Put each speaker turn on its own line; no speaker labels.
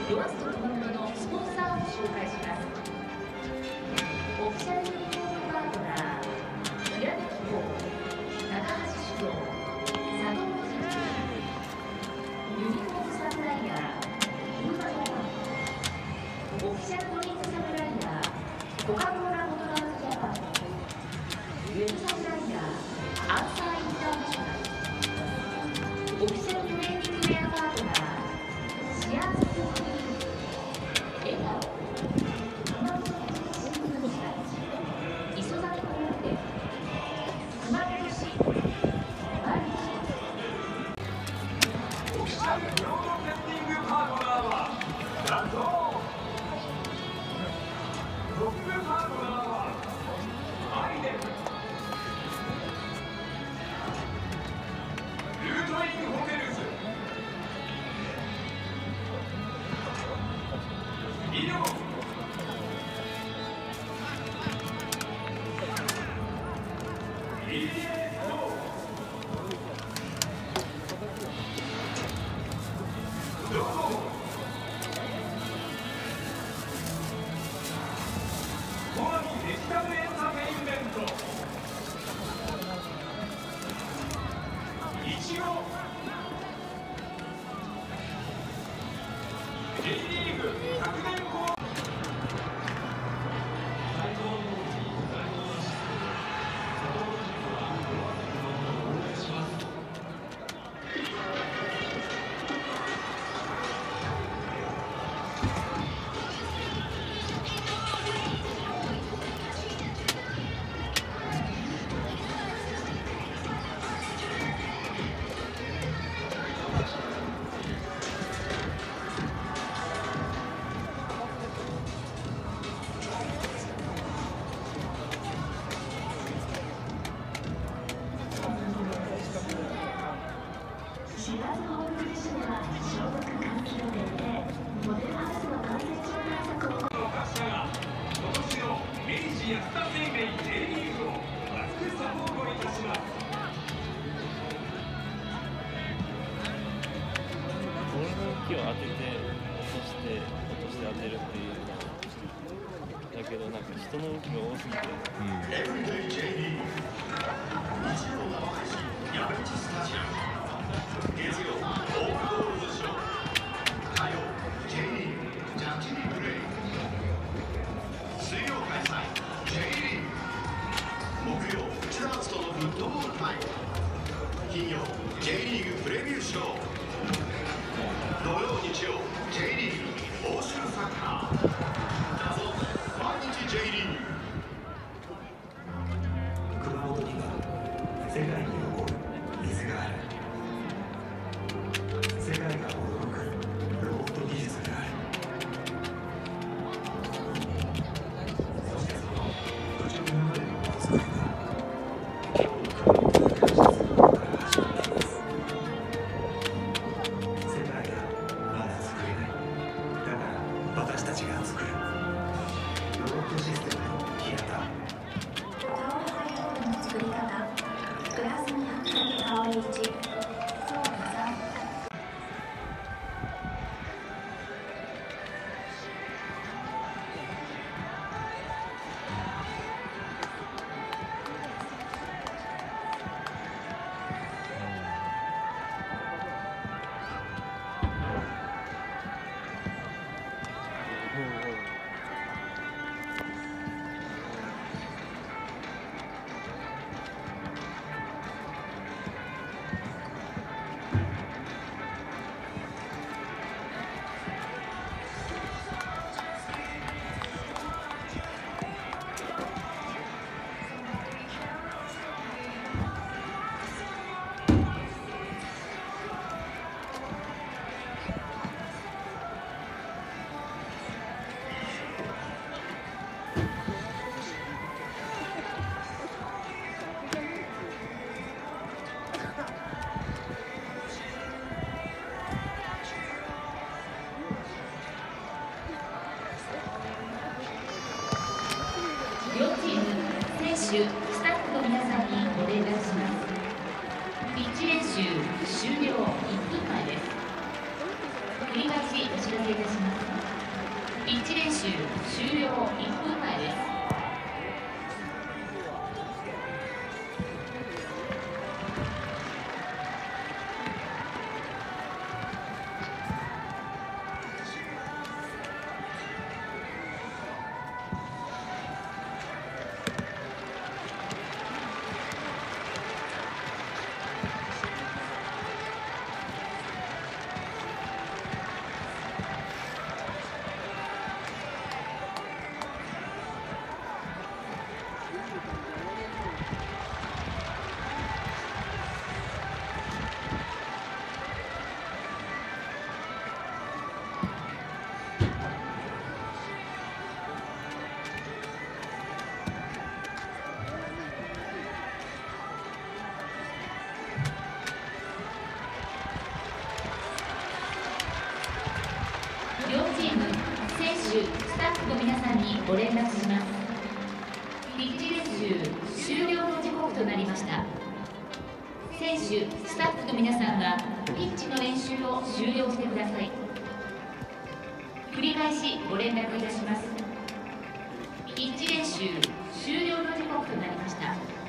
ロアスとトーナメントのスポンサーを紹介します。オフィシャルユニフォームパートナー、平出希望、高橋主導、佐藤文字、ユニフォームサプライヤー、ウーマジャパン、オフィシャルドリンクサプライヤー、コカ・コーラボトラーズジャパン、ウェブサプライヤー、アンサーインターナショナル、オフィシャルトレーニングウェアパートナー、シアーズコーヒー、笑顔、熊本新聞社、磯崎工店、熊本市、マルチ。
オフィシャルブロードセッティングパートナーはなんとトップパートナーはアイデン、ルートインホテルズ、医療、デジタルエンターテインメント、いちご、J リーグ100年後
4月ホームページでは消毒換気の徹底、モデルハウスの感染症対策を。
各社が今年の明治安田生命 J リーグを熱くサポートいたします。
ボールの向きを当てて落として当てるっていうだけどなんか人の動きが多すぎて、
エブリデイ J リーグ日曜生配信山口スタジアム、月曜オールゴールドショー、火曜 J リーグジャッジリーグレイ、水曜開催 J リーグ、木曜チャーツとのフットボールタイム、金曜 J リーグプレビューショー、土曜日曜 J リーグ欧州サッカー、ダゾーン毎日 J リーグ。熊本には世界に誇る水がある。世界が驚くロボット技術がある。そしてその宇宙の中での作りが今日の熊本に感謝することから始まっています。世界がまだ作れない。だから私たちが作るロボットシステムの平田。
タオルハイボールの作り方、グラスにタオル1、そう3。手、スタッフの皆さんにお礼がします。ピッチ練習終了1分前です。 繰り返しお知らせいたします。ピッチ練習終了1分前です。両チーム、選手、スタッフの皆さんにご連絡します。ピッチ練習終了の時刻となりました。選手、スタッフの皆さんはピッチの練習を終了してください。繰り返しご連絡いたします。ピッチ練習終了の時刻となりました。